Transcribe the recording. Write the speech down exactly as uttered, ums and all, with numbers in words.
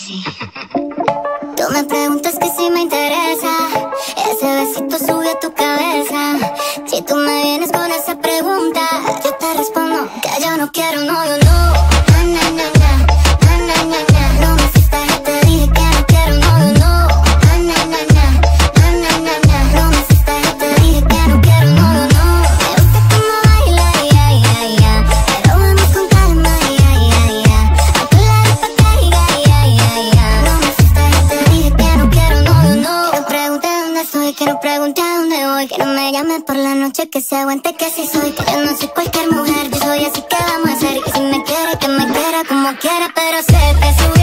Greeicy. Tú me preguntas que si me interesa, ese besito sube a tu cabeza. Si tú me vienes con esa pregunta, yo te respondo que yo no quiero, no, yo no. Na, na, na, na, na, na, na, na. No me asustas, ya te dije que no quiero, no, yo no. Na, na, na, na, na, na, na, na. No me asustas, ya te dije que no quiero, no, yo no. Me gusta cómo baila, ya, ya, ya. Pero vamos con calma, ya, ya, ya. A tu lado pa' caiga, ya, ya, ya. No me asustas, ya te dije que no quiero, no, yo no. Que no pregunte dónde estoy, que no pregunte a dónde voy, que no me llame por la noche, que se aguante que así soy, que yo no soy cualquier mujer, yo soy así que vamos a hacer, que si me quiere, que me quiera como quiera, pero sé que su